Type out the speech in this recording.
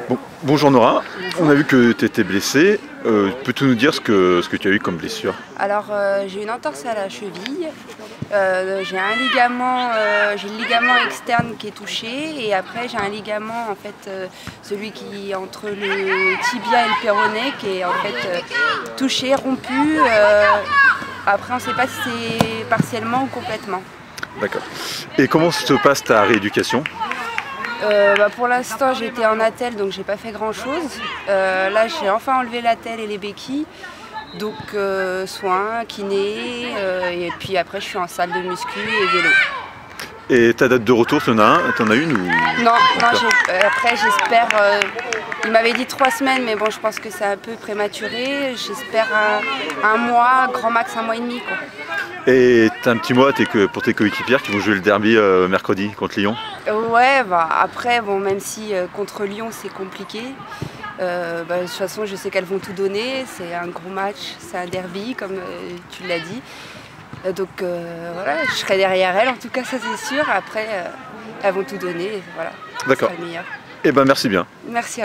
Bonjour Nora, on a vu que tu étais blessée. Peux-tu nous dire ce que tu as eu comme blessure? Alors j'ai une entorse à la cheville, j'ai le ligament externe qui est touché et après j'ai un ligament en fait celui qui est entre le tibia et le péroné qui est en fait touché, rompu. Après on ne sait pas si c'est partiellement ou complètement. D'accord. Et comment se passe ta rééducation? Pour l'instant j'étais en attelle donc j'ai pas fait grand chose. Là j'ai enfin enlevé l'attelle et les béquilles. Donc soins, kiné, et puis après je suis en salle de muscu et vélo. Et ta date de retour, t'en as une ou... Non, après j'espère, il m'avait dit 3 semaines mais bon je pense que c'est un peu prématuré. J'espère un mois, grand max 1 mois et demi quoi. Et t'as un petit mot pour tes coéquipières qui vont jouer le derby mercredi contre Lyon? Ouais, après bon, même si contre Lyon c'est compliqué, de toute façon je sais qu'elles vont tout donner, c'est un gros match, c'est un derby comme tu l'as dit. Donc voilà, je serai derrière elles en tout cas ça c'est sûr, après elles vont tout donner, voilà. D'accord. Ce sera le meilleur. Eh ben merci bien. Merci.